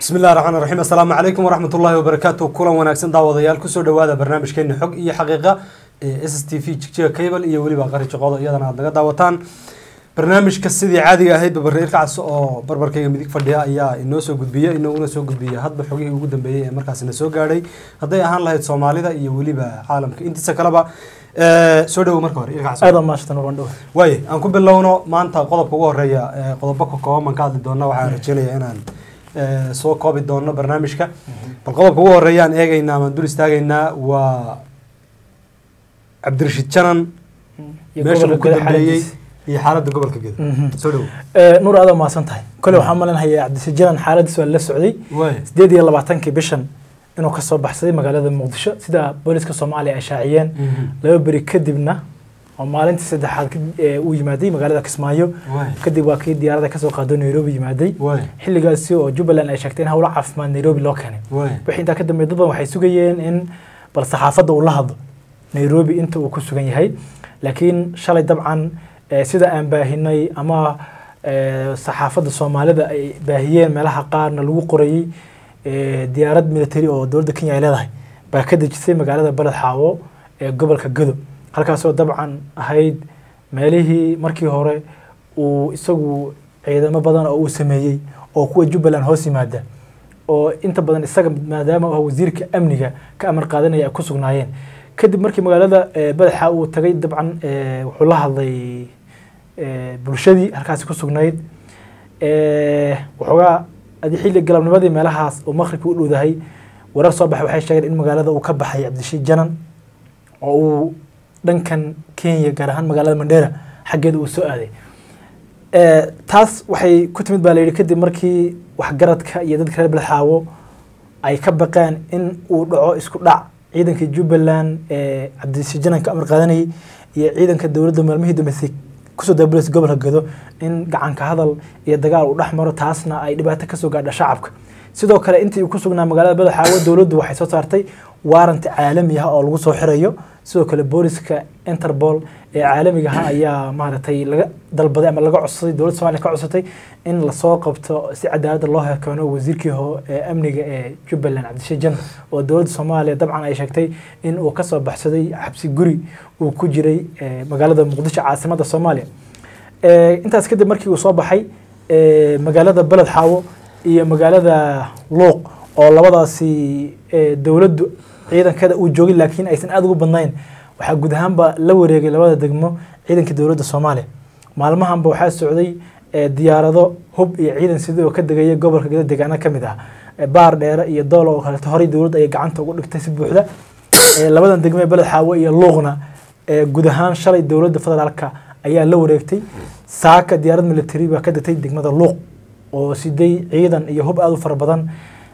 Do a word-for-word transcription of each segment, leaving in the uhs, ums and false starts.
بسم الله الرحمن الرحيم السلام عليكم ورحمة الله وبركاته كلا وناكسن دعوة كسر دوادا برنامج كين حق إيه حقيقة إس إس تي في تشجيع كيبل إيه ولي بقاري شقاضة إيه أنا عندنا دعوتان برنامج كسيدي عادي أهيد ببريرك عس أو بربر كي مديك فرديا إياه إنه سوق بيا إنه أنا سوق بيا هاد بحقيقة وجودا بيا مركز إنه سوق قاري هذا أهان له الصومالي ده إيه ولي بعالم أنت سكربا سودو مركور إيه أيضا ما شفنا وندو واي أنكم باللونه ما أنت قلب قوة ريا قلب بكو كمان من كاد الدونا وحارجيني أنا soo koobi doono barnaamijka bal qodobka ugu horeeyaan eegaynaa aan dul istaagaynaa waa Cabdirashiid Janan meesha uu ku dambeeyay iyo xaaladda gobolka Gedo soo dhaw ee nuur aad ma san tahay kale waxaan malanahay Cabdirashiid Janan xaaladiisu la socday sideed iyo labaatan bishan inuu ka soo baxsaday magaalada Muqdisho sida booliska Soomaaliya ay shaaciyeen laba bari kadibna oo maalintii saddexaad uu yimaaday magaalada Kismaayo kadib waa kii diyaaradda ka soo qaaday Nairobi yimaaday xilligaasi oo Jubbaland ay sheegtay in hawlo caafimaad Nairobi loo keenay wixii inta ka dambeeyay dad waxay sugayeen in bal saxaafadda uu la hadlo Nairobi inta uu ku sugan yahay laakiin shalay dabcan sida aan baahinay ama saxaafadda Soomaalida ay baahiyeen meelaha qaarna lagu qorayay diyaarad military oo dowladda Kenya ay leedahay baa ka dejisay magaalada Balad Xaawo ee gobolka Gedo halkaasoo dabcan ahayd meelihii markii hore uu isagu ciidamo badan oo uu sameeyay oo kuwa Jubbaland hoos yimaada oo inta badan isaga maadaama uu wasiirka amniga ka amar qaadanaya ku sugnaayeen kadib markii magaalada Badaxa uu tagay dabcan wuxuu la hadlay bulshadii halkaas ku sugnayd ee wuxuga adi xilli galabnimadii meelahaas oo maqribka u dhowdahay warar soo baxay waxay sheegeen in magaalada uu ka baxay Cabdirashiid Janan oo uu dhankan Kenya gaar ahaan magaalada Mandera xageeda uu soo aaday ee taas waxay ku timid baa leeyahay kadib markii wax garadka iyo dadka reer Balxaawo ay ka baqaan in uu dhaco isku dhac ciidanka Jubbaland ee Cabdirashiid Janan ka amar qaadanay iyo ciidanka dawladda maalmihii dambeysay ku soo daabulay gobolka Gedo in gacan ka hadal iyo dagaal u dhaxmaro taasna ay dhibaato ka soo gaadhay shacabka sidoo kale intii uu ku sugnaa magaalada Balxaawo dawladdu waxay soo saartay warrant caalami ah oo lagu soo xirayo sidoo kale booliska Interpol ee caalamiga ah ayaa maartay laga dalbaday ama laga codsaday dawladda Soomaaliya ka codsatay in la soo qabto si cadaalad loo helo wasiirkii ee amniga ee Jubbaland Cabdirashiid Janan oo dawladda Soomaaliya dabcan ay sheegtay in uu ka soo baxsaday xabsi guri uu ku jiray magaalada Muqdisho caasimadda Soomaaliya ee intaas kadib markii uu soo baxay ee magaalada Balad Xaawo iyo magaalada Luuq oo labadaasi dawladdu ciidankada uu joogay laakiin aysan aad ugu badnayn waxa guud ahaanba la wareegay labada degmo ciidanka dawladda Soomaaliya maalmahanba waxa socday diyaarado hub iyo ciidan sidoo ka degaya gobolka Gedo deegaana kamid ah baar dheer iyo doolo oo kale horay dawladda ay gacanta ugu dhigtay si buuxda labadan degmo ee Balad Xaawo iyo Luuqna guud ahaan shalay dawladda federaalka ayaa la wareegtay saaka diyaarad military baa ka degtay degmada Luuq oo siday ciidan iyo hub aad u fara badan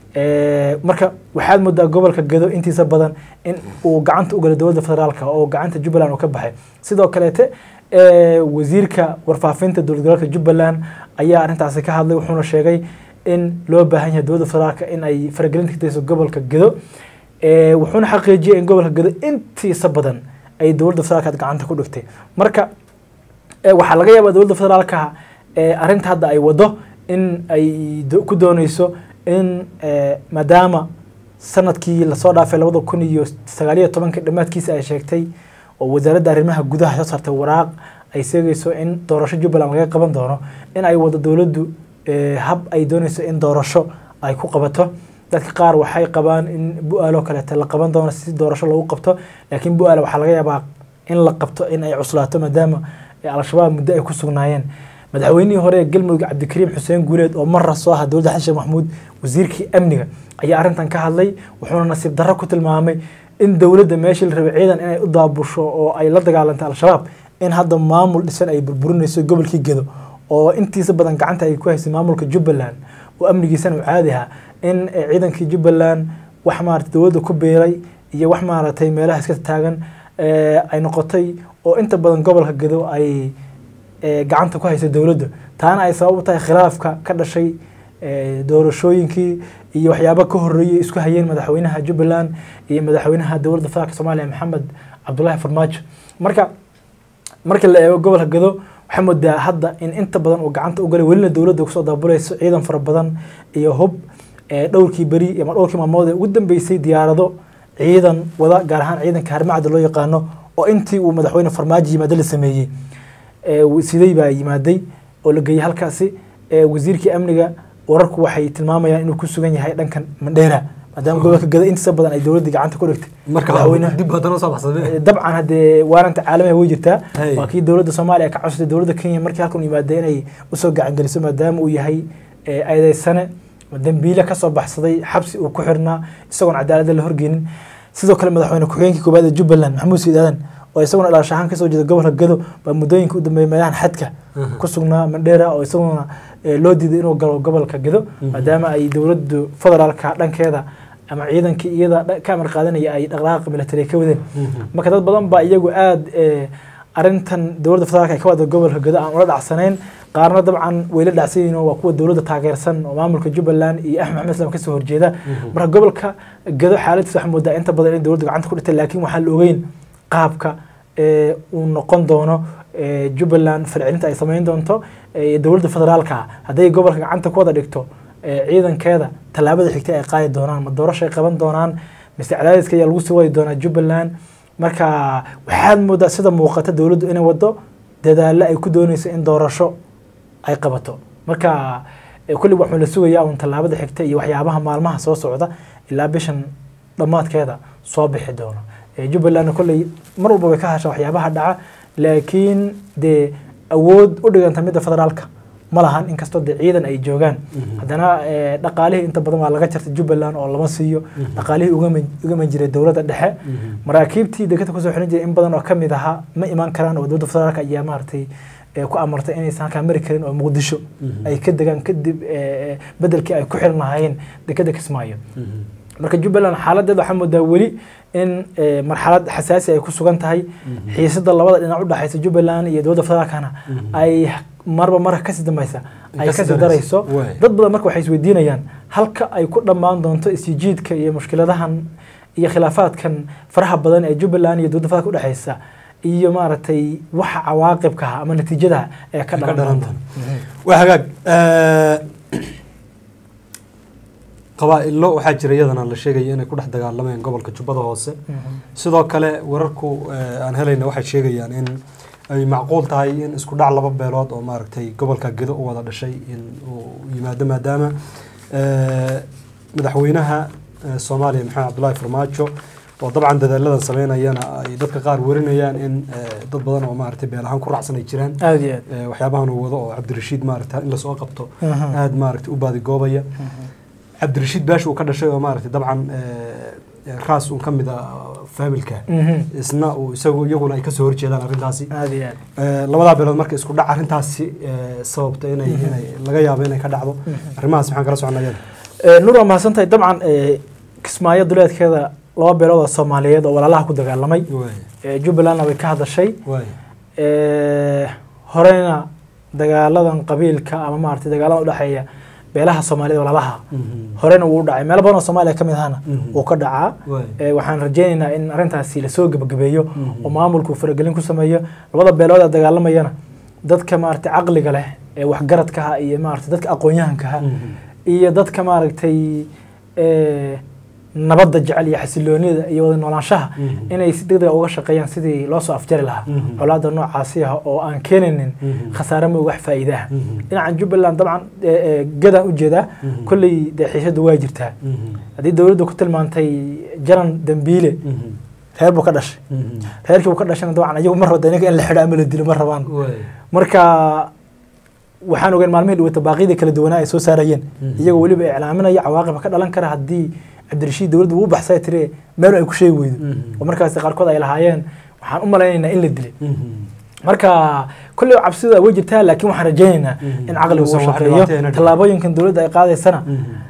ee marka waxaad moodaa gobolka Gedo intiisa badan in uu gacanta u galay dawladda federaalka oo gacanta Jubbaland uu ka baxay sidoo kale ee wasiirka warfaafinta dowladda Jubbaland ayaa arintaas ka hadlay wuxuuna sheegay in loo baahan yahay dawladda federaalka in ay faragelin ka tayso gobolka Gedo ee wuxuuna xaqiijiyay in gobolka Gedo intiisa badan ay dawladda federaalka gacanta ku dhigtay marka waxa laga yaabaa dawladda federaalka ee arinta hadda ay wado in ay ku doonayso in maadaama sanadkii la soo dhaafay laba kun iyo sagaal iyo toban dhamaadkiisa ay sheegtay oo wasaaradda arrimaha gudaha soo saartay waraaq ay sheegayso in doorasho Jubbaland laga qaban doono in ay wado dawladdu hab ay doonayso in doorasho ay ku qabato dadka qaar waxay qabaan in bu'aalo kale la qaban doono si doorasho loogu qabto laakiin bu'aalo waxa laga yaabaa in la qabto in ay cuslaato maadaama al-shabaab muddo ay ku sugnaayeen madaxweynihii hore Galmudug Cabdikariim Xuseen Guuleed oo mar soo ah dawladda Xashan Maxamuud wasiirkii amniga ayaa arintan ka hadlay wuxuuna nasiib darro ku tilmaamay in dawladda meesha la rabay ciidan inay u daabusho oo ay la dagaalanto al-shabaab in hadda maamul dhisan ay burburinayso gobolkii Gedo oo intiisa badan gacanta ay ku haysay maamulka Jubbaland oo amnigiisana uu caadi ah in ciidankii Jubbaland wax maartay dawladda ku beeray iyo wax maartay meelaha iska taagan ee ay noqotay oo inta badan gobolka Gedo ay gacanta ku haysay dawladda taana ay sabab u tahay khilaafka ka dhashay doorashooyinkii iyo waxyaabo ka horeeyay isku hayeen madaxweynaha Jubbaland iyo madaxweynaha dawladda federaalka Soomaaliya Maxamed Cabdullaahi Farmaajo marka marka la eego gobolka Gedo waxa moodaa hadda in inta badan uu gacanta u galay welina dawladda ku soo daabulayso ciidan fara badan iyo hub dhowrkii beri ama dhowrkii maalmood ugu dambeysay diyaarado ciidan wada gaar ahaan ciidanka harmacda loo yaqaano oo intii uu madaxweyne farmaajo yimaado la sameeyey sidey baa yimaaday oo la geeyey halkaasi wasiirkii amniga wararku waxay tilmaamayaan inuu ku sugan yahay dhankan Mandheera maadaama gobolka Gado intiisa badan ay dowladda gacanta ku dhigtay marka dib haddana soo baxsaday dabcan hadee waaranta caalamiga way jirtaa waa kii dowladda Soomaaliya ka codsatay dowladda Kenya markii halkan yimaadeen inay u soo gacan geliso maadaama uu yahay eedeysane dambiile ka soo baxsaday xabsi uu ku xirnaa isagoon cadaalad la horgeynin sidoo kale madaxweyne ku-xigeenkii koobaad ee Jubbaland Maxamuud Sayid Aadan oo isaguna dhalashahan ka soo jeeda gobolka Gado baa muddooyinka u dambeeyay meelahan xadka ku sugnaa Mandheera oo isaguna loo diiday inuu galo gobolka Gado maadaama ay dowladdu federaalka dhankeeda ama ciidankii iyada ka amar qaadanaya ay dhaqdhaqaaq military ka wadeen marka dad badan baa iyagu aad arintan dowladda federaalka ay ka wada gobolka Gado aan ula dhacsanayn qaarna dabcan way la dhacsan waa kuwa dowladda taageersan oo maamulka Jubbaland iyo Axmed Maxamed Islaam ka soo horjeeda marka gobolka Gado xaaladdiisa waxa moodaa inta badan in dowladda gacanta ku dhigtay laakiin waxa la ogeyn qaabka ee uu noqon doono Jubbaland falcelinta ay sameyn doonto dowladda federaalka haday gobolka gacanta ku wada dhigto ciidankeeda talaabada xigtay ay qaadi doonaan ma doorasho ay qaban doonaan mise cadaadiska ayaa lagu sii wadi doonaa Jubbaland marka waxaad moodaa sida muuqata dowladdu inay wado dadaalo ay ku doonayso in doorasho ay qabato marka kulli waxaan la sugayaa un talaabada xigta iyo waxyaabaha maalmaha soo socda ilaa bishan dhamaadkeeda soo bixi doono Jubbaland kulli mar walba way ka hashaa waxyaabaha dhaca laakiin de awood u dhiganta midda federaalka ma lahan inkastoo de ciidan ay joogaan haddana dhaqaalihii inta badan waa laga jartay Jubbaland oo lama siiyo dhaqaalihii uga man jiray dowladda dhexe maraakiibtii dekada kusoo xiran jiray in badan oo kamid ahaa ma imaan karaan oo dowladda federaalka ayaa maartay ku amartay inaysan ka mari karin oo Muqdisho ay ka degaan kadib bedelkii ay ku xiran lahaayeen dekada Kismaayo marka Jubbaland xaaladeeda waxa moodaa weli in marxalad xasaasi ay ku sugan tahay xiisada labada dhinac u dhaxaysa Jubbaland iyo dowladda federaalkana ay marba mar ka sii dambaysa ay ka sii darayso dad badan marka waxay isweydiinayaan halka ay ku dhamaan doonto isjiidka iyo mushkiladahan iyo khilaafaadkan faraha badan ee Jubbaland iyo dowladda federaalka u dhaxaysa iyo maaragtay waxa cawaaqibka ama natiijada ee ka dhalan doonto waa hagaag qabaa'ilo waxaa jira iyadana la sheegay inay ku dhex dagaalamayaan gobolka Jubbada Hoose sidoo kale wararku aan helayna waxay sheegayaan in ay macquul tahay in isku dhac laba beelood oo maaragtay gobolka Gado u wada dhashay in uu yimaado maadaama madaxweynaha Soomaaliya Maxamed Cabdullaahi Farmaajo oo dabcan dadaaladan sameynayana ay dadka qaar warinayaan in dad badan oo maaragtay beel ahaan ku raacsan ay jiraan aad iyo aad waxyaabahan uu wado oo Cabdirashiid maaragtay in la soo qabto aad maaragtay u baadi goobaya Cabdirashiid Baash uu ka dhashay oo maaragtay dabcan raas uu kamid ah familka isna uu isagu iyaguna ay ka soo horjeedaan arintaasi aad iyo aad labada beelood markay isku dhac arintaasi sababta inay inay laga yaabo inay ka dhacdo arrimahaas maxaan kala soconaa ee Nuur ma santahay dabcan Kismaayo duleedkeeda laba beelood oo Soomaaliyeed oo walaalaha ku dagaalamay ee Jubbaland way ka hadashay ee horeyna dagaaladan qabiilka ama maartay dagaalada u dhaxeeya beelaha Soomaaliyeed walaalaha horeyna uu dhacay meel badan oo Soomaaliya kamid ahana oo ka dhacaa ee waxaan rajaynaynaa in arintaasi la soo gabagabeeyo oo maamulku faragelin ku sameeyo labada beelood ee dagaalamayana dadka maartay aqliga leh ee wax garadka ah iyo maartay dadka aqoon-yahanka ah iyo dadka maartay ee nabadda jecel iyo xasiloonida iyo wada noolaanshaha inay si degdeg ah uga shaqeeyaan sidii loo soo afjari lahaa xolaada noocaasi ah oo aan keenaynin khasaare ma wax faa'iido ah dhinaca Jubbaland dabcan gadan u jeeda kulli xiisadu way jirtaa hadii dawladdu ku tilmaantay jaran dambiile reer buu ka dhashay reerkii uu ka dhashana dabcan ayagu mar wada in la xidho ama la dilo ma rabaan marka waxaan ogeyn maalmihii dhawata baaqyada kala duwanaa ay soo saarayeen iyagoo waliba iclaaminaya cawaaqib ka dhalan kara hadii Cabdirashiid dawladdu uu baxsay tire meel ay ku sheegi weydo oo markaas qaarkood ay lahaayeen waxaan u maleynaynaa in la dilay marka kulli cabsida way jirtaa laakiin waxaan rajaynaynaa in aqli uu shaqeeyo talaabooyinkan dawladda ay qaadaysana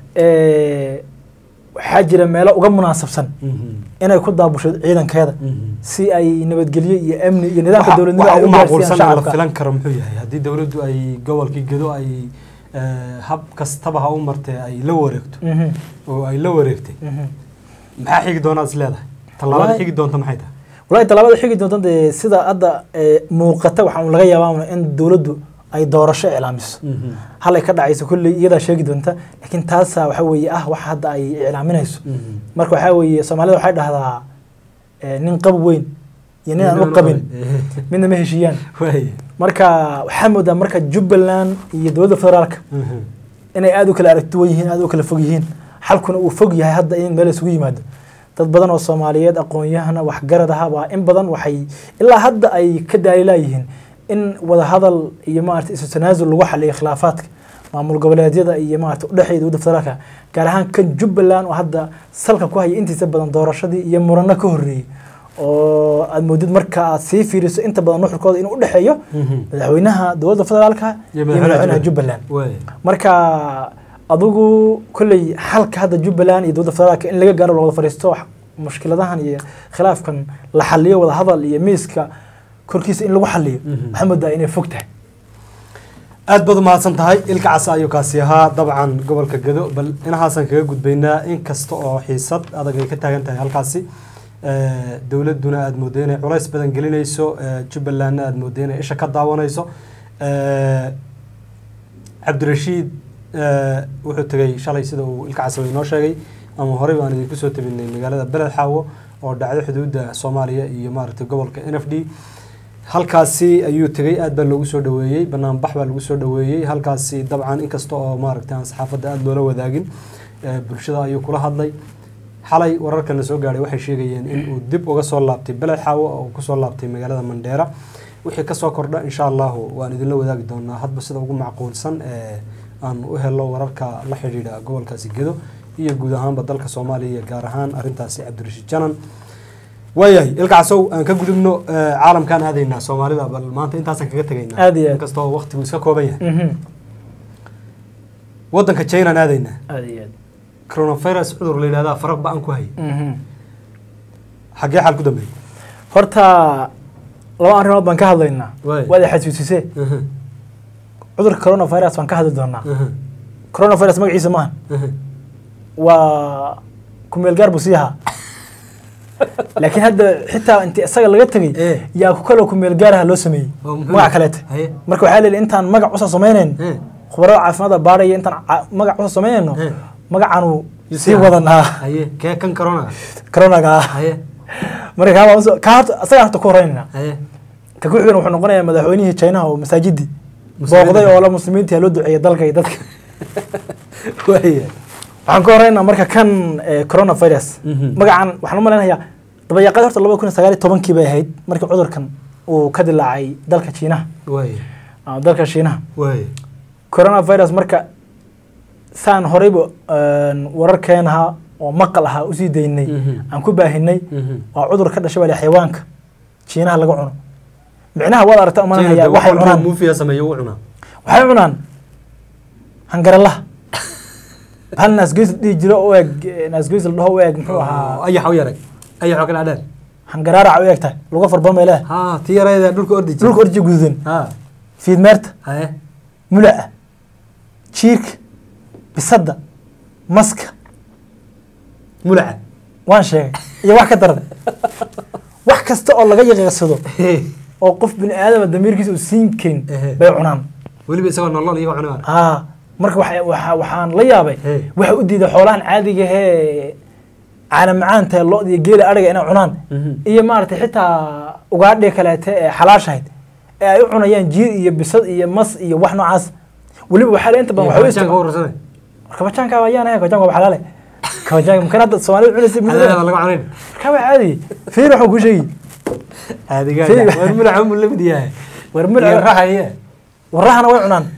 ee waxa jira meelo uga munaasabsan inay ku daabusho ciidankeeda si ay nabadgelyo iyo amni iyo nidaamka dawladnimada ay u gaarsiiyaan shacabka filan karo muxuu yahay hadii dawladdu ay gobolkii Gado ay hab kastaba ha u martay ay la wareegto oo ay la wareegtay maxaa xigi doonaa isleedahay talaabada xigi doonta maxay tahay walahi talaabada xigi doonta sida hadda muuqata waxa laga yaabaa in dawladdu ay doorasho iclaamiso hal ay ka dhacayso kulli iyada sheegi doonta laakiin taas waxa weeye ah wax hadda ay iclaaminayso marka waxa weeye Soomaalida waxay dhahdaa nin qab weyn iyo nin aan u qabin midna ma heshiiyaan marka waxa moodaa marka Jubbaland iyo dowladda federaalka inay aad u kala aragti yihiin aad u kala fog yihiin xalkuna uu fog yahay hadda in meel isugu yimaado dad badan oo Soomaaliyeed aqoon-yahana wax garad ah baa in badan waxay ilaa hadda ay ka daalayeen in wada hadal iyo maartay isu tanaasul lagu xaliyo khilaafaadka maamul goboleedyada iyo maartay u dhaxeeyay dowladda federaalka gaar ahaan kan Jubbaland oo hadda salka ku haya intiisa badan doorashadii iyo murano ka horeeyay oo aad moodid marka aad sii fiiriso inta badan nuxurkooda inuu u dhaxeeyo madaxweynaha dowladda federaalka iyo madaxweynaha Jubbaland marka adigu kulli xalka hadda Jubbaland iyo dowladda federaalka in laga gaaro loo fariisto mushkiladahan iyo khilaafkan la xaliyo wada hadal iyo miiska korkiisa in lagu xaliyo maxamed inay fog tahay aad baad mahadsan tahay ilka cas ayuu kaasi ahaa dabcan gobolka Gado bal inahaasan kaga gudbaynaa in kasta oo xiisad adag ay ka taagan tahay halkaasi ee dawladuna aad moodeenay culays badan gelinayso Jubbaland aad moodeenay isha ka daawanayso ee Cabdirashiid wuxuu tagay shalay sida uu ilka cas inoo sheegay ama hore baan idinku soo tabinay magaalada Beled Xaawo oo dhacdo xuduudda Soomaaliya iyo maartay gobolka N F D halkaasi ayuu tagay aad baa lagu soo dhaweeyay banaan bax baa lagu soo dhaweeyay halkaasi dabcan in kasta oo maartay saxaafadda aad loola wadaagin bulshada ayuu kula hadlay xalay wararkan soo gaaray waxay sheegayeen in uu dib uga soo laabtay Beled Xaawo oo ku soo laabtay magaalada Mandheera wixii ka soo kordha insha Allah waan idin la wadaagi doonaa hadba sida ugu macquulsan ee aan u helo wararka la xiriira gobolkaasi Gado iyo guud ahaanba dalka Soomaaliya gaar ahaan arintaasi Cabdirashiid Janan wayahay ilka casow aan ka gudubno caalamkan aadayna Soomaalida bal maanta intaas aan kaga tagaynaa in kasta oo waqtigu iska kooban yahay wadanka China aadayna aadiyad coronavirus cudur la yiraahdo faraq baan ku hay xagee xal ku dambeeyay horta laba arrimood baan ka hadlaynaa wada xasuusisay cudurka coronavirus baan ka hadli doonaa coronavirus magaciisa ma waa kumeel gaar busiyaha laakiin hadda xitaa intii isaga laga tagay yaa ku kala kumeel gaaraha loo sameeyay magac kale marka waxa leeyahay intaan magac u soo sameeyeen khubaro caafimaad baaraya intaan magac u soo sameeyno magacaanu si wadanaa haye ka kan corona corona ga haye marka ka asaga harta ku horeynaa haye ka ku xigana wuxuu noqonayaa madaxweynihii China oo masaajidi booqday oo la muslimiinta loo duceeyay dalka iyo dadka waaya waxaan ka horeynaa marka kan coronavirus magacan waxaan u maleynayaa dabayaqada horta laba kun iyo sagaal iyo toban kii bay ahayd markii cudurkan uu ka dilaacay dalka China waaya dalka China waaya coronavirus marka saan horeyba wararkeenaha oo maqal aha u sii deynay aan ku baahinay waa cudur ka dhashay xayawaanka China laga cuno micnaha wada aragta uma leeyahay waxa cunaan muufiya sameeyo u cunaa waxa cunaan hangarala hal naas gees dhii jiro oo eeg naas gees la dhaho eeg muxuu ahaa ayax u yarag ayax kala dhan hangaraara u eegtay lagu farbo meelaha ha tiyarayda dhulka ordi dhulka ordi gudan ha fiid meerta haye mulaa jiirka bisada maska mulaa waan sheegay iyo wax ka daran wax kasta oo laga yaqeegsado oo qof bin aadam damiirkiisa u siin karin bay cunaan waliba isagoo nolol iyo cunaan ha marka waxa waxaan la yaabay waxa u diiday xoolahan caadiga ah caalam macaanta loo iyo geela ariga inay cunaan iyo maartay xitaa ugaadhe kaleete ee xalaashayd ee ay u cunayaan jiir iyo bisad iyo mas iyo wax noocaas waliba waxa la inta badan waxa istaan ka warsaday marka bajanka waayaan ah bajanka waxa xalaale kawajan marka hadda Soomaalidu cunaysa midda laga cunayn ka waa caadi fiir waxa ku sheegay caadiga war mulaca mul la mid yahay war mulaca raxaya warahana way cunaan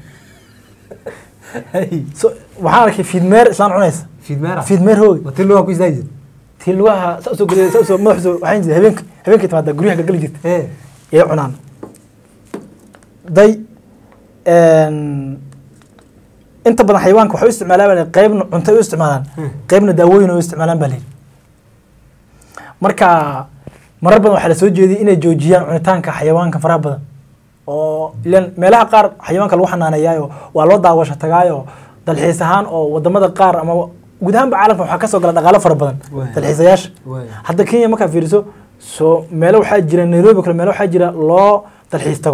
so waxaan arkay fiidmeer islaan cunaysa fiidmeer fiidmeer hooy watii loo ku isdaayay tii lugaha soo gudbay soo madaxdu waxaan jiray habeenka habeenka timaada guryaha ka gali jirtay ee ee cunaan day een inta badan xayawaanka waxay isticmaalaan qaybna cunto u isticmaalaan qaybna daawooyin u isticmaalaan baa marka marar badan waxa la soo jeediyay inay joojiyaan cunitaanka xayawaanka faraha badan oo ilaan meelaha qaar xayawaanka lagu xanaaneeyo waa loo daawasho tagaayo dalxiis ahaan oo wadamada qaar ama guud ahaan caalamka waxa ka soo gala dhaqaale fara badan dalxiisayaasha hadda Kenya marka fiiriso soo meelo waxa jira Nairobi kale meelo waxa jira loo dalxiis tago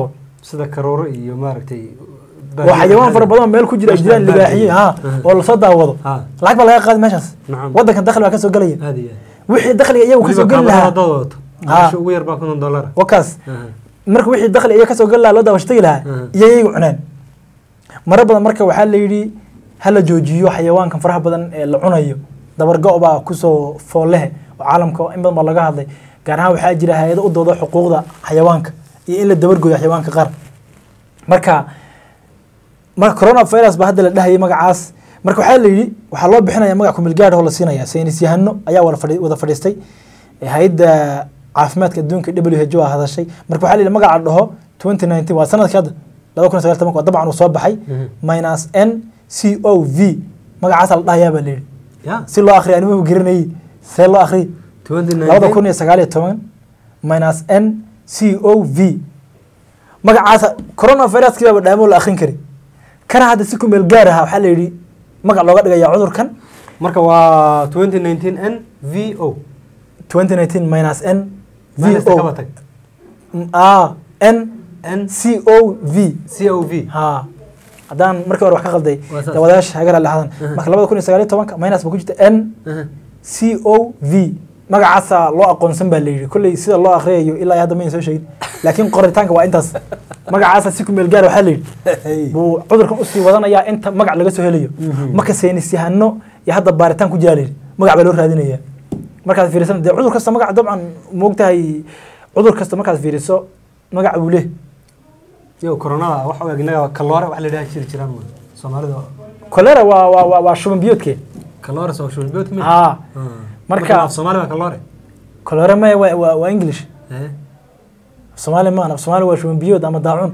sida karooro iyo maaragtay وحيوان فربضان ميل كجرا جيران لباحيين ها والله صدق وضو لعك بلا قاد ماشاس ودا كان دخل كسو غليا هذه وحي دخل ايو كسو غل لها ها شو وير باكون دولار وكاس marka wixii dakhli ay ka soo gal loo daawashtay laha iyay cunaan mar badan marka waxa la yiri hala joojiyo xayawaankan faraha badan ee la cunayo dabar go'ba ku soo foolahe oo caalamka in badan laga hadlay gaar ahaan waxa jira hay'ado u doodo xuquuqda xayawaanka iyo in la dabar gooyo xayawaanka qaar marka marka coronavirus ba hadda la dhahay magacaas marka waxa la yiri waxa loo bixinayaa magac ku milgaad oo la siinaya saynis yahano ayaa wada fadhiistay hay'adda caafimaadka adduunka W H O ah hadashay marka waxa la yiri magaca dhaho twenty nineteen waa sanadka hadda laba kun iyo sagaal iyo toban waa dabcan uu soo baxay minus N C O V magacaas la dhahayaa ba la yiri si loo akhriyo anima garanay see loo akhriyo laba kun iyo sagaal iyo toban minus N C O V magacaas coronavirus kiba dhaamo la akhrin kari kana hadda si ku meel gaar ah waxa la yiri magac looga dhigayaa cudurkan marka waa twenty nineteen N V O twenty nineteen minus N V O ah N N C O V C O V ha hadaan markii hore wax ka qalday dawadayaasha hagar la hadan marka laba kun iyo sagaal iyo toban minus ba ku jirta N C O V magacaas loo aqoonsan baa la yiri kulli sida loo akhriyo ilaa hadda ma soo sheegin laakiin qoritaanka waa intaas magacaas si ku meel gaar waxa la yiri buu cudurkan u sii wadanaya inta magac laga soo helayo marka saynis yahano iyo hadda baaritaan ku jaalay magac baa loo raadinaya markaad fiirisan de cudur kasta magac dabcan moogtahay cudur kasta markaad fiiriso magac uu leeyahay iyo corona waxa uu agnaga kaloore wax la dhahay jiri jiraan Soomaalida kolera waa waa waa shuban biyoodke kaloore soo shuban biyood mid ah marka Soomaalida kaloore kaloore ma waa waa English eh Soomaali ma ana Soomaali waa shuban biyood ama daacun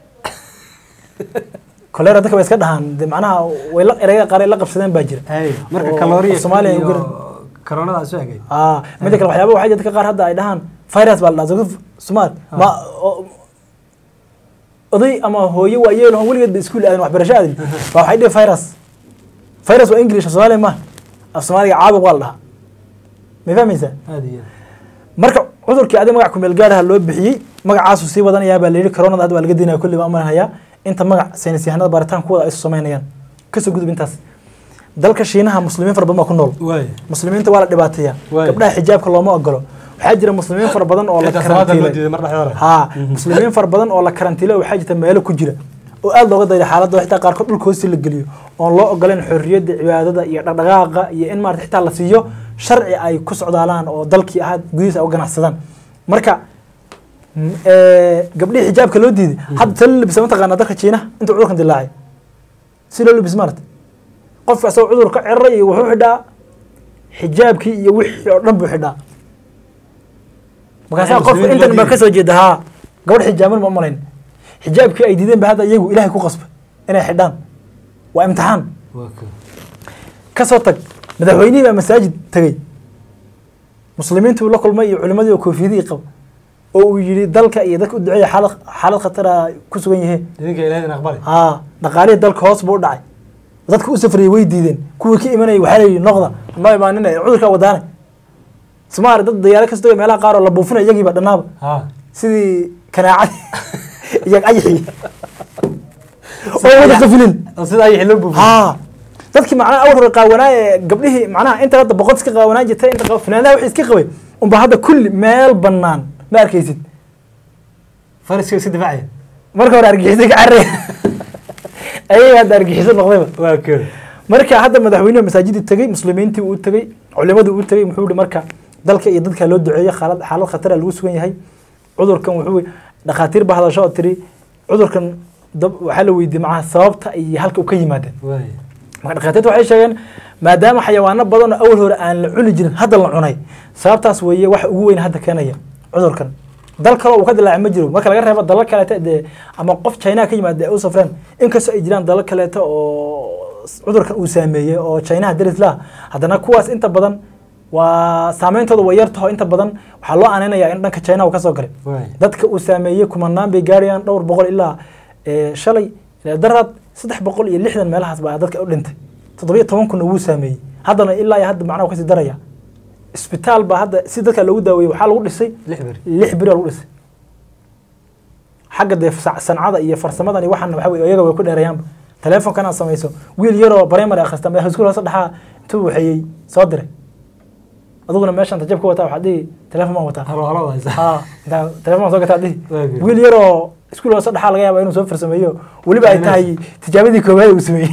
kolera dadka way iska dhahan macnaha way la erayga qaar la qabsadeen baa jira marka kaloore Soomaali corona soo agay ah midda kale waxyaabo waxa dadka qaar hadda ay dhahan virus baa la dhaho Soomaal ma oday ama hooyo waa yeelo waligeed ba iskuul aadan waxbarasho aadin waxay dhigay virus virus waa English Soomaali ma af Soomaaliga caabuq waa la dhahaa ma fahmaysaa aadiya marka cudurkii aad magac ku meel gaar ah loo bixiyay magacaas uu sii wadanaya baa la yiri corona hadda waa laga diinaa kulli baa amanaya inta magac saynis yahanada baaritaan kuwada ay sameynayaan ka soo gudub intaas dalka Shiinaha muslimiin fara badan ku nool muslimiinta waa la dhibaateeyaa gabdhaha xijaabka looma ogolo waxaa jira muslimiin fara badan oo la karantiilay ha muslimiin fara badan oo la karantiilay waxa jirta meelo ku jira oo aad looga dayay xaaladda xitaa qaar kood dhulka hoostiisa la geliyo oo loo ogolaan xorriyadda cibaadada iyo dhaqdhaqaaqa iyo in maarta xitaa la siiyo sharci ay ku socdaalaan oo dalkii aad gudihiisa u ganacsadaan marka ee gabdhii xijaabka loo diiday hadda tan labisa mataqaana dalka Shiinaha inta cudurkan dilaacay si loo labis maarta qofka soo cudur ka ciray wuxuu xidhaa xijaabkii iyo wixii oo dhan buu xidhaa markaas qof inta ma ka soo jeedaa gabadh xijaaban ma malayn xijaabkii ay diideen ba hadda iyagu Ilaahay ku qasbay inay xidhaan waa imtixaan ka soo tag madaxweynaha masaajid tagay muslimiintu la kulmay iyo culimadii oo koofiyadii qab oo uu yiri dalka iyo dadka u duceeya xaalad xaalad khatar ah ku sugan yahay idinka Ilaahay aqbalay ha dhaqaalihi dalka hoos buu dhacay dadku u safriyay way diideen kuwii ka imanay waxa la noqda ma imaanina cudurka wadaana Soomaali dad diyaar ka soo meelaha qaar oo la buufinayo iyagiiba dhanaaba ha sidii kanaacad iyag ayxi oo wada safilin sida ayxi loo buufin ha dadkii macnaha awr qaawanaa gabdhihii macnaha inta hadda boqod iska qaawanaa jirtay inta qafnaada wax iska qabay um ba hadda kulli meel banaan ma arkaysid fariska si difaaciya marka hore argixisay ka carray ayaga hadda argixisay noqdayba waa kee marka hadda madaxweynaha masaajidda tagay muslimiintii uu tagay culimadu uu tagay muxuu yiri marka dalka iyo dadka loo duceeyo xaalad xaalad khatar ah lagu sugan yahay cudurkan wuxuu dhaqaatiir ba hadasho tiri cudurkan waxa la weydiiyay macnaha sababta iyo halka uu ka yimaadeen marka dhaqaatiirtu waxay sheegeen maadaama xayawaano badan oo awal hore aan la cuni jirin hadda la cunay sababtaas weeye wax ugu weyn hadda keenaya cudurkan dal kale uu ka dilaacay ma jiro marka laga reebo dalal kale ee ama qof China ka yimaada oo safraan in ka soo ay jiraan dalal kale oo cudurkan uu saameeyay oo China daris la hadana kuwaas inta badan waa saameyntooda way yartahay inta badan waxa loo aaneynaya in dhanka China uu ka soo galay dadka uu saameeyay kumanaan bay gaarayaan dhowr boqol ilaa ee shalay ilaa darad saddex boqol iyo lixdan meelahaas baa dadka u dhintay toddoba iyo toban kun uu saameeyay hadana ilaa iyo hadda macnaha ka sii daraya isbitaal ba hadda si dadka lagu daaweeyo waxa lagu dhisay lix bir lagu dhisay xagga dee sancada iyo farsamadan iyo waxaan waxa weeye iyaga way ku dheereeyaan telefoonkan aad samayso wiil yar oo primary akhrista ama iskuul hoose dhaxaa intuu waxeeyey soo diray aduguna meeshan tajab ka wataa waxaad dhihi telefoon ma wataa ha intaa telefoon soo gataa dhihi wiil yar oo iskuul hoose dhaxaa laga yaabaa inuu soo farsameeyo weliba ay tahay tijaabadii koowaad uu sameeyey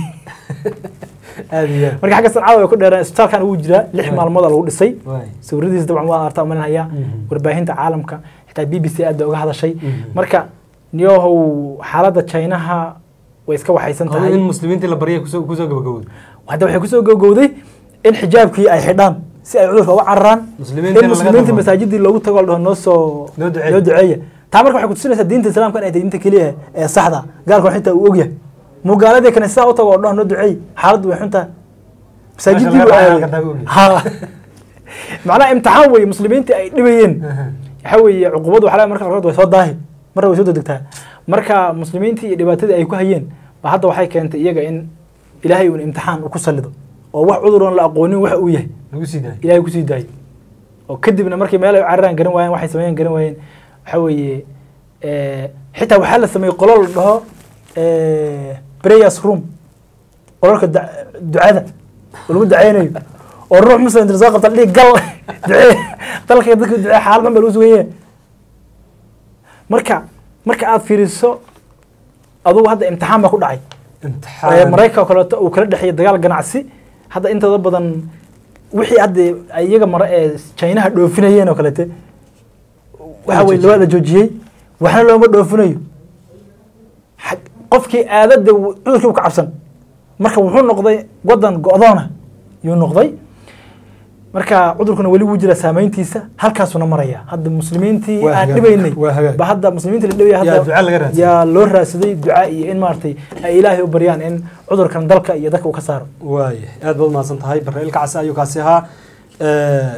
marka xagga sancada way ku dheereen isbitaalkan uu jiraa lix maalmood lagu dhisay sawiradiisa dabcan waa artaa malinaya warbaahinta caalamka xitaa b b c aad uga hadashay marka niyow xaaladda Chinaha way iska waxaysan tahay in muslimiinta la bariyo kusoo kusoo gabagowday hadda waxay kusoo gabagowday in xijaabkii ay xidhaan si ay cudurka uga cararaan in muslimiinta masaajidii loogu tago oo noo soo loo duceeyo taa marka waxay ku tusinaysaa diinta islaamka in ay diinta kaliya ee saxda gaalka xitaa uu og yahay mugaalada kaniisada u tago oo noo duceey xaaladdu way xuntaa masaajidii ha macna imtixaan way muslimiinta ay dhibayeen waxa weeye cuqubadu waxa marka qaarkood way soo daahi marka way soo degtaa marka muslimiintii iyo dhibaatadii ay ku hayeen ba hadda waxay keentay iyaga in ilaahay uu imtixaan ku salido oo wax cudur aan la aqoonin waxa uu yahay lagu sii daay ilaahay ku sii daay oo kadibna markii meel ay cararaan garan waayeen waxay sameeyeen garan waayeen waxa weeye ee xitaa waxa la sameeyay qolol dhaho ee prayers room qololka ducada lagu duceynayo oo ruux muslim inta soo qabta dhig gal ducee dalka dadka ducee xaalad ma lagu sugaye marka marka aad fiiriso aduu hadda imtixaan ba ku dhacay imtixaan Mareykanka kale uu kala dhaxay dagaal ganacsi hadda inta badan wixii hadda iyaga mar ee China dhoofinayeen oo kale waxa way loo la joojiyay waxna looma dhoofinayo qofkii aadada cudurkii uu ka cabsan marka wuxuu noqday wadan go'doona yuu noqday marka cudurkuna wali wuu jira saameyntiisa halkaasuna maraya hadda muslimiintii aan dhibaynay ba hadda muslimiintii la dhibay hadda ya loo raasiday ducaa iyo in maartay ay ilaahay u bariyaan in cudurkan dalka iyo dadka uu ka saaro waay aad baad maasan tahay barreelka cas ayuu kaasi ahaa ee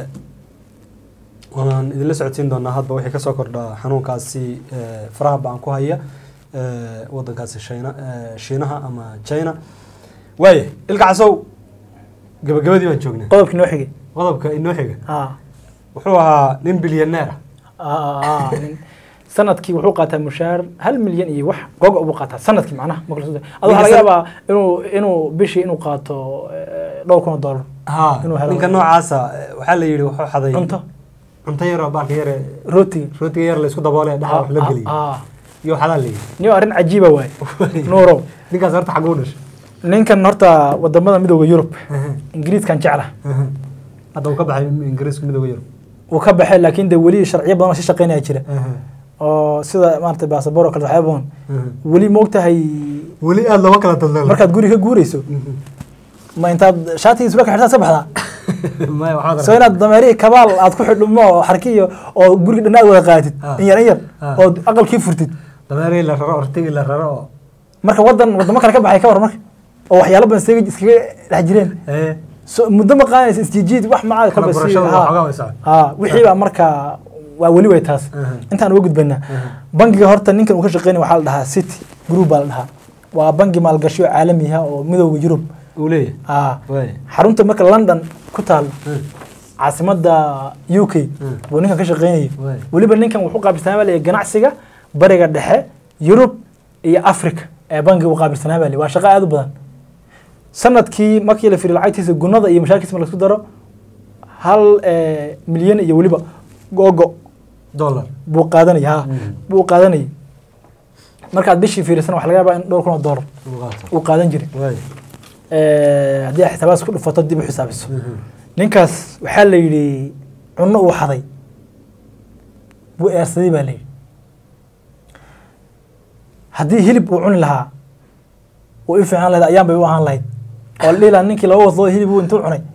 waan idin la socodsiin doonaa hadba wixii ka soo kordha xanuunkaasi faraha baan ku haya ee wadankaasi China Shiinaha ama China waay ilka casow gabagabadii baan joognaa qodobkii noo xigay qodobka inoo xiga ha wuxuu ahaa nin bilyaneer ah sanadkii wuxuu qaataa mushaar hal milyan iyo wax gogo uu qaataa sanadkii macnaha ma kala soo adu waxa laga yaabaa inuu inuu bishii inuu qaato dhowr kun oo dollar ha ninka noocaasa waxa la yiri wuxuu xaday cunto cunto yar oo baalka yar rooti rooti yar la isku daboolay dhaxa wax la galiyo ah iyo xalal leeyahay niyo arin cajiiba waay nuuro ninkaas horta xaq u dhashay ninkan horta wadamada midowga Yurub Ingiriiskan jecla hadda uu ka baxay Ingiriiska midowga Yurub uu ka baxay laakiin de wali sharciyo badan oo si shaqeynaya jira oo sida maartay baasaboor kala waxyaabo wali moogtahay wali aad laba kala daldalan markaad guri ka guureyso ma intaad shaatiga isla ka xirtaa sabaxda ma waxa soo inaad dameeri kabaal aad ku xidhmo xarkiyo oo guriga dhanaad wada qaatid in yar yar oo aqalkii furtid dameeri la raro ortiga la raro marka wadan wadamo kale ka baxay ka war marka oo waxyaalo badan iskaga iskaga dhex jireen ee muddo ma qaanaysa isjiid wax macaa ka basi ha wixii ba marka waa wali way taas intaan uga gudbana bangiga horta ninkan uu ka shaqeynay waxa la dhahaa City Group baa la dhahaa waa bangi maalgashi caalami ah oo midowga Yurub uu leeyahay ah xarunta marka London ku taal caasimada U K buu ninkan ka shaqeynay waliba ninkan wuxuu qaabilsanaa baa ganacsiga bariga dhexe Yurub iyo Afrika ee bangiga uu qaabilsanaa baa waa shaqo aad u badan sanadkii markii la fiiriyo lacagtiisa gunada iyo mashaakilkiisa la isku daro hal milyan iyo waliba gogo dollar buu qaadanaya buu qaadanaya markaad bishii fiirisan waxa laga yaabaa in dhowr kun oo dollar uu qaadan jiray ee hadii xisaabaas ku dhufato dib u xisaabiso ninkaas waxa la yiri cunno uu xaday buu eersaday baa leeyahay hadii hilib uu cuni lahaa oo ifaan lahayd ayaan bay u ahaan lahayd oo leela ninkii laga wado hilib uu intuu cunay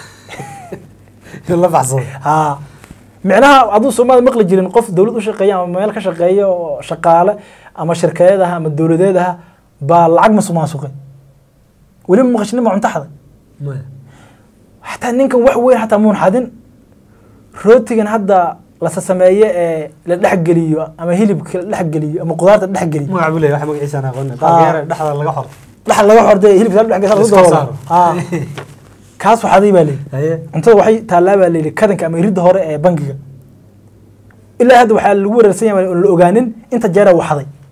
la baxsan ha macnaha aduu Soomaali maqli jirin qof dawlad u shaqeeyo ama meel ka shaqeeyo oo shaqaale ama shirkadaha ama dawladeedaha ba lacag masumaasuqay wali ma qashnin ma cunta xaday ma hatta ninkan wax weyn hatta muun xadin rootigan hadda la sameeye ee la dhax galiyo ama hilibka la dhax galiyo ama qudaarta la dhax galiyo ma cabulay wax magaciisa aan aqoon baa dhaxda laga xor dhaxda laga xorday hilibka la dhax galiyo ha kaas waxaday baa leeyahay cuntada waxay taalaaba leeyahay kadanka ama iridda hore ee bangiga ilaa hadda waxa lagu wareersan yahay oo la ogaanin inta jeera waxaday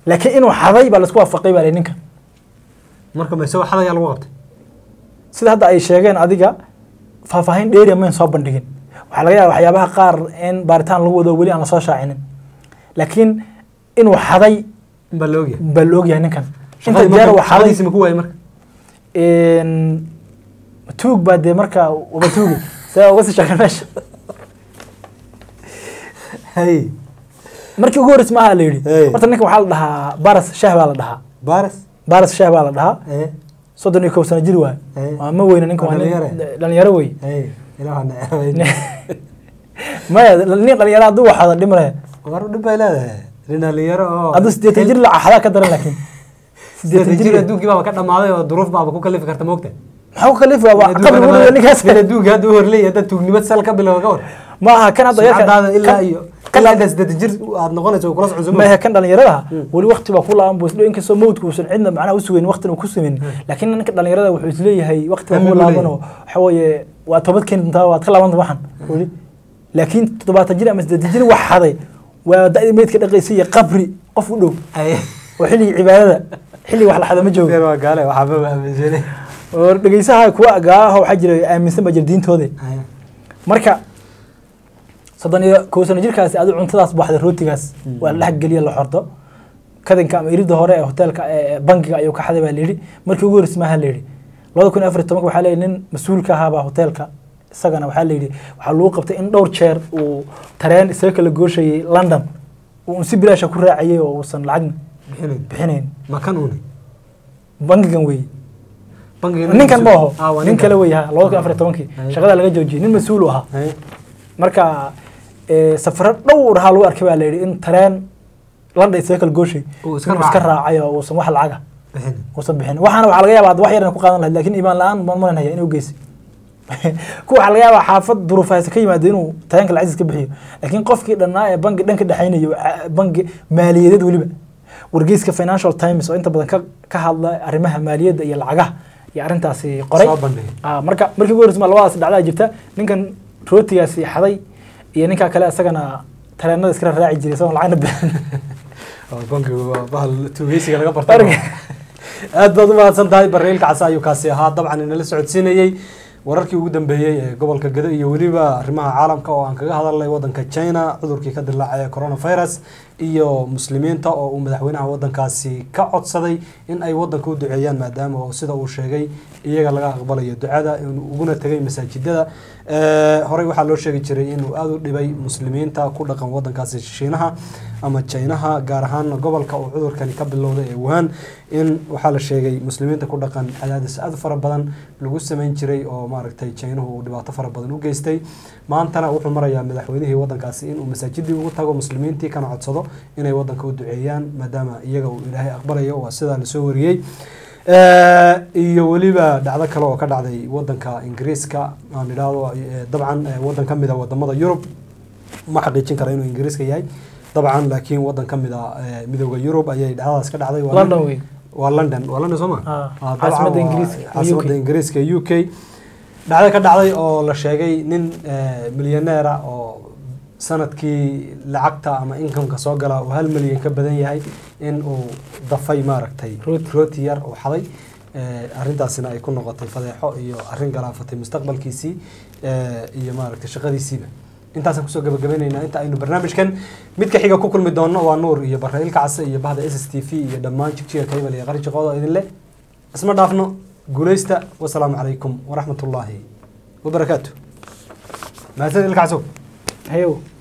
laakiin inuu xaday baa la isku waafaqay baa ninkan marka ma soo xadaya lagu qabtay sida hadda ay sheegeen adiga faahfaahin dheeri ma soo bandhigin waxa laga yaabaa waxyaabaha qaar in baaritaan lagu wado weli aan la soo shaacinin laakiin inuu xaday baa la ogyahay baa la ogyahay ninkan inta diyaar waxa xadaysi ma ku waayay marka in tuug baa de marka waba tuugi saa uga sii sheegay meesha hay markii ugu horeysay ma la yiri horta ninkan waxa la dhahaa baras shaah baa la dhahaa baras baras shaah baa la dhahaa soddon iyo kow sano jir waay waa ma weyna ninkan waa dhalinyaro wey ilaaha nacay ma nin dhalinyaro haduu waxada dhimray war dhib bay leedahay nin dhalinyaro oo haduu sideetan jir la xada ka daran laakiin sideetan jir adduunkii baa ka dhamaaday oo duruuf baa ku kalifi karta moogta maxaa ku kalifi waa qabri wada ninkaas adduunka haduu horleeyahay dad tuugnimad sal ka bilow ka war ma aha kan hadda yarka ilaa iyo ilaa sideetan jir aad noqonayso kula socdo ma kan dhalinyarada wali waqti baa ku laaban buu isdhow inkastoo mowdku uusan cidna macnaha u sugeyn waqtina uu ku sugeyn laakiin ninka dhalinyarada wuxuu isleeyahay waqti baa ku laaban oo waxa weeye waa toobad keen inta waad ka laabanta waxan wali laakiin toddobaatan jir ama sideetan jir wax haday waa da'di meedka dhaqaysay qabri qof u dhow oo xilli cibaadada xilli wax la xada ma joogo waa gaale waxa ba aaminsanay oo dhageysaha kuwa gaaha waxa jira aaminsan ba jir diintooda marka soddon iyo kow sano jirkaasi aad cuntadaas baxday rootigaas waa la galiya la xordo kadanka ama irida hore ee hotelka ee bangiga ayuu ka xaday baa leeyahay markii ugu horeysay ma leeyahay laba kun iyo afar iyo toban waxa leeyahay nin mas'uulka ahaa hotelka isagana waxa leeyahay waxa lagu qabtay in dhowr jeer uu tareen isaga kala gooshayay London uu si bilaash ku raaciyay oo uusan lacag bixinayn bixinayn ma kan uu bangigan way bangigan ninkan ma aho nin kale way laba kun iyo afar iyo toban shaqada laga joojiyay nin mas'uul u ahaa marka ee safar dhowr hal uu arkay baa leeyahay in tareen London isaga kala gooshay uu iska raacay oo uusan wax lacag bixin uusan bixin waxaana waxa laga yaabaa wax yar in ku qaadan lahayd laakiin iimaan la'aan ma maranaya inuu geysay ku waxa laga yaabaa xaafad duruufaysa ka yimaado inuu tareenka lacag iska bixiyo laakiin qofkii dhanaa ee bangi dhanka dhaxaynayo bangi maaliyadeed waliba wargeyska Financial Times oo inta badan ka ka hadla arrimaha maaliyadda iyo lacagaha iyo arintaasi qoray ah marka markii ugu horeysay labadaas dhacda jirta ninkan rootigaasi xaday iyo ninka kale asagana tareenada iska raaci jiray soo lacagna bixin oo bangigu waa bahal tuugeysiga laga bartay aad baad u mahadsan tahay barreelka casa ayuu kaasi ahaa dabcan inala socodsiinayay wararkii ugu dambeeyay ee gobolka Gado iyo waliba arrimaha caalamka oo aan kaga hadalnay wadanka China cudurkii ka dilaacay coronavirus iyo muslimiinta oo uu madaxweynaha wadankaasi ka codsaday in ay wadanka u duceeyaan maadaama oo sida uu sheegay iyaga laga aqbalayo ducada inuu uguna tagay masaajidada ee horey waxa loo sheegay jiray inuu aad u dhibay muslimiinta ku dhaqan wadankaasi Shiinaha ama Chinaha gaar ahaan gobolka uu cudurkani ka bilowday ee Wuhan in waxa la sheegay muslimiinta ku dhaqan cadaadis aad fara badan lagu sameyn jiray oo maaragtay Chinahu uu dhibaato fara badan u geystay maantana wuxuu marayaa madaxweynihii wadankaasi inuu masaajidii ugu tago muslimiintii kana codsado inay wadanka u duceeyaan maadaama iyaga uu Ilaahay aqbalayo waa sida la soo wariyay ee iyo waliba dhacdo kale oo ka dhacday wadanka Ingiriiska aan ilaado dabcan wadan kamid ah wadamada Yurub ma xaqiijin kara inuu Ingiriiska yahay dabcan laakiin wadan kamid ah midowga Yurub ayay dhacdaas ka dhacday waa London way waa London waa London Soomaa ah caasimada Ingiriiska caasimada Ingiriiska U K dhacdo ka dhacday oo la sheegay nin milyaneer ah oo sanadkii lacagta ama income-ka soo gala oo hal milyan ka badan yahay in uu dafay maaragtay rooti yar oo xaday ee arintaasina ay ku noqotay fadeexo iyo arin galaafatay mustaqbalkiisii ee iyo maaragtay shaqadiisiiba intaas aan ku soo gabagabeynayna inta aynu barnaamijkan mid ka xiga ku kulmi doono waa Nuur iyo Barreelka Casa iyo bahda S S T V iyo dhammaan jigjiga Cable iyo qari shaqada idin leh isma dhaafno guuleysta wassalaamu calaykum waraxmatullaahi wabarakaatuh maasad ilka casow hayo